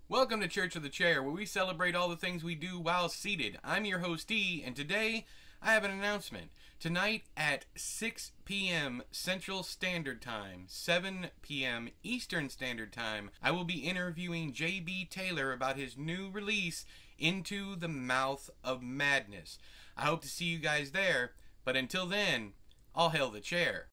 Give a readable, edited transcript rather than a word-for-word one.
Welcome to Church of the Chair, where we celebrate all the things we do while seated. I'm your host E, and today I have an announcement. Tonight at 6 p.m. Central Standard Time, 7 p.m. Eastern Standard Time, I will be interviewing J.B. Taylor about his new release, Into the Mouth of Madness. I hope to see you guys there, but until then, all hail the chair.